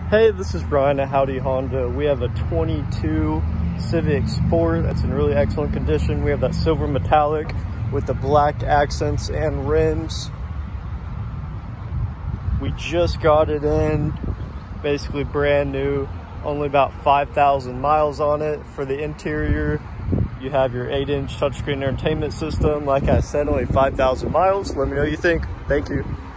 Hey, this is Brian at Howdy Honda. We have a 22 Civic Sport that's in really excellent condition. We have that silver metallic with the black accents and rims. We just got it in, basically brand new, only about 5,000 miles on it. For the interior, you have your 8-inch touchscreen entertainment system. Like I said, only 5,000 miles. Let me know what you think. Thank you.